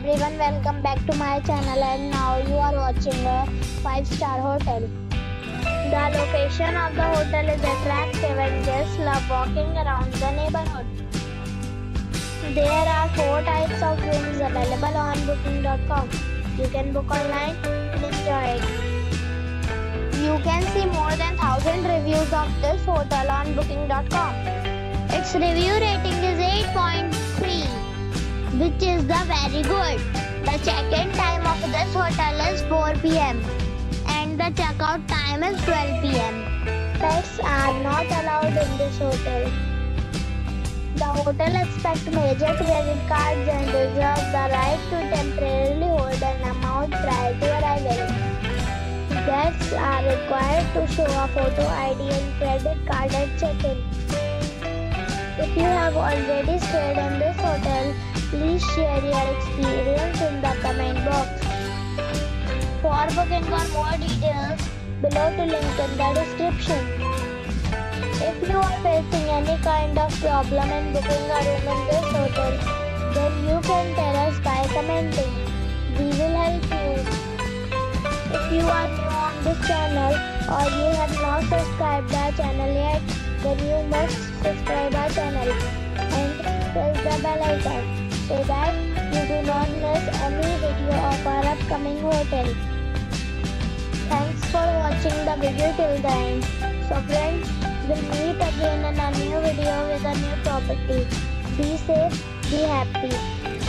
everyone, welcome back to my channel, and now you are watching a 5-star hotel. The location of the hotel is attractive and guests love walking around the neighborhood. There are 4 types of rooms available on booking.com. You can book online and enjoy it. You can see more than 1,000 reviews of this hotel on booking.com. Its review rating is 8.3, which is very good. The check-in time of this hotel is 4 p.m. and the check-out time is 12 p.m. Pets are not allowed in this hotel. The hotel accepts major credit cards and reserves the right to temporarily hold an amount prior to arrival. Guests are required to show a photo ID and credit card at check-in. If you have already stayed in this hotel, please share your experience in the comment box. For booking or more details, below to link in the description. If you are facing any kind of problem in booking a room in this hotel, then you can tell us by commenting. We will help you. If you are new on this channel or you have not subscribed our channel yet, then you must subscribe our channel and press the bell icon so that you do not miss any video of our upcoming hotel. Thanks for watching the video till the end. So friends, we'll meet again in a new video with a new property. Be safe, be happy.